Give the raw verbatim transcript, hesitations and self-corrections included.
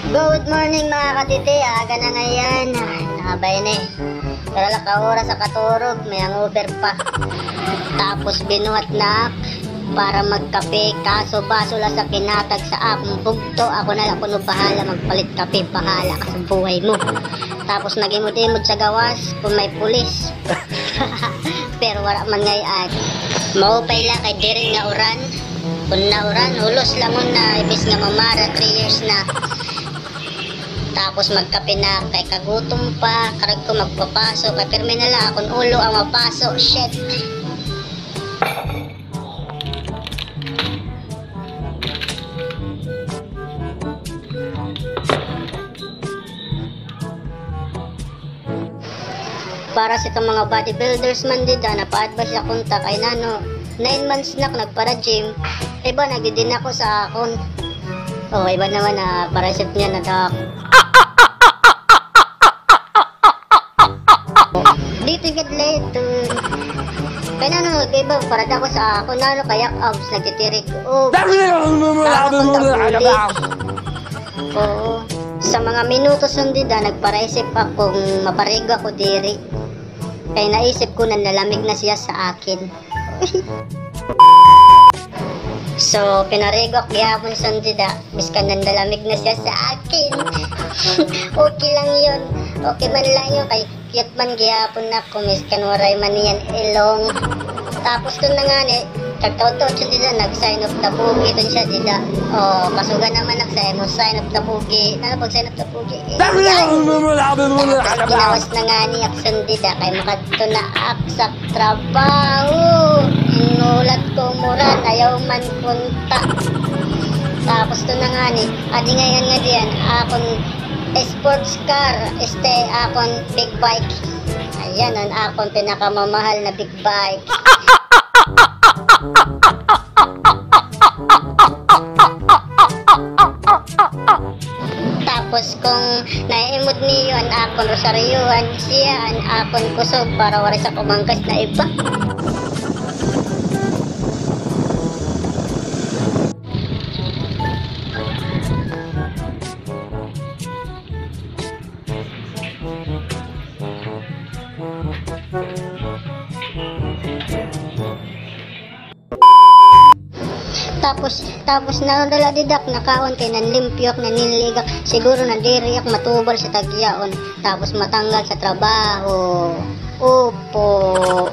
Good morning mga katiti, aga na ngayon. Nakabay na eh. Pero laka oras sa katurog, may hangover pa. Tapos binuhat na para magkape, kaso baso lang sa kinatag sa akong bugto. Ako na lang kuno bahala magpalit kape, bahala ka sa buhay mo. Tapos nagimod-imod sa gawas kung may pulis. Pero wala man ngayon. Maupay lang kay Dering nga uran. Kung na uran, hulos lang na ibis nga mamara, three years na. Tapos magkape na kay kagutom pa, karag ko magpapaso, kay pirmi na lang akong ulo ang mapaso, shit. Para sa itong mga bodybuilders man dida, napa-advise akong ta kay nano, nine months na nagpara gym, iba nagidin ako sa akon. Oh, iba naman na parasip niya na dak. Dito get later. Kaya nano, iba para dako sa ako nano kaya abs nagtitirik. Oh, oo. Sa mga minutos hindi da, nagparaisip akong maparigo ako diri. Kaya naisip ko na nalamig na siya sa akin. So, pinarigok gihapon sa dida. Miskan nandalamig na siya sa akin. Okay lang yun. Okay man lang yun. Kay cute man gihapon na ko. Miskan waray man yan ilong. Tapos doon na nga ni, kagtaw-taw siya dida. Nag-sign up na bugi. Doon siya dida. O, kasuga naman nag-sign mo. Sign up na bugi. Ano pag sign up na bugi? Eh, ginawas na nga ni Akson dida. Kay makadto na ak sa trabaho. Inulat ko muran, ayaw man punta. Tapos to na nga ni, adi ngayon nga diyan, akong sports car, este akong big bike. Ayan, ang akong pinakamamahal na big bike. Tapos kung naiimod niyo ang akong rosaryuan, siya ang akong kusog para wala sa kumangkas na iba. Tapos, tapos na dala didak nakaon kay nanlimpyok na niligak siguro na diriyak matubal sa tagyaon tapos matanggal sa trabaho. Opo.